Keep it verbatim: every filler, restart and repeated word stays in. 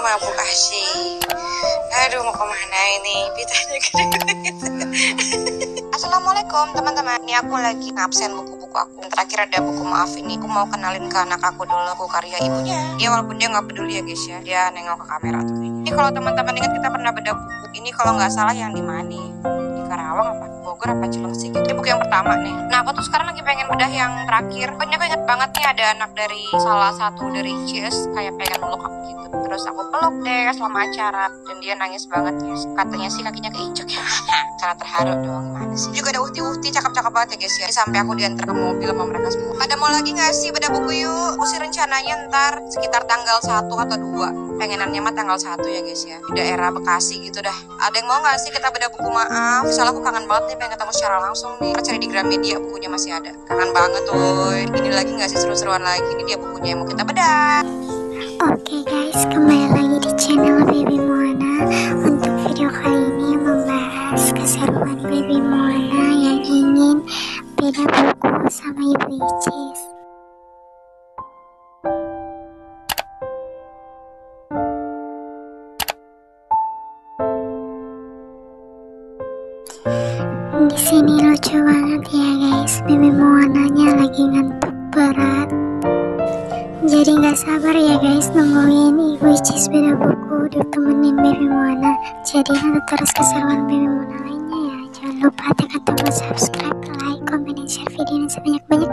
aku kasih. Aduh, mau kemana ini? Pitanya gede banget. Assalamualaikum teman-teman. Ini aku lagi ngabsen buku-buku aku. Terakhir ada buku maaf ini. Aku mau kenalin ke anak aku dulu buku karya ibunya. Dia walaupun dia nggak peduli ya guys ya. Dia nengok ke kamera tuh kayaknya. Ini kalau teman-teman ingat kita pernah bedah buku. Ini kalau nggak salah yang di mana? Di Karawang apa? Bogor apa Cilengsi gitu. Ini buku yang pertama nih. Nah aku tuh sekarang lagi pengen bedah yang terakhir. Pokoknya aku inget banget nih ada anak dari salah satu dari Cheers kayak pengen meluk aku gitu. Terus aku peluk deh selama acara dan dia nangis banget guys. Katanya sih kakinya keinjek ya. Karena terharu doang, gimana sih. Juga ada uhti-uhti cakep-cakep banget ya guys ya. Sampai aku diantar ke mobil sama mereka semua. Pada mau lagi gak sih beda buku yuk? Aku sih rencananya ntar sekitar tanggal satu atau dua. Pengenannya mah tanggal satu ya guys ya. Di daerah Bekasi gitu dah. Ada yang mau gak sih kita beda buku maaf? Soalnya aku kangen banget nih pengen ketemu secara langsung nih. Kita cari di Gramedia bukunya masih ada. Kangen banget tuh. Ini lagi gak sih seru-seruan lagi? Ini dia bukunya yang mau kita bedah. Oke guys, kembali lagi di channel Baby Moana. Untuk video kali ini membahas keseruan Baby Moana yang ingin beda buku sama Ibu Icis. Di sini lucu banget ya guys, Baby Moananya lagi ngantuk berat. Jadi gak sabar ya guys nungguin Ibu Icis beda buku ditemenin Baby Moana. Jadi nanti terus keseruan Baby Moana lainnya ya. Jangan lupa tekan tombol subscribe, like, comment, dan share video ini sebanyak-banyak.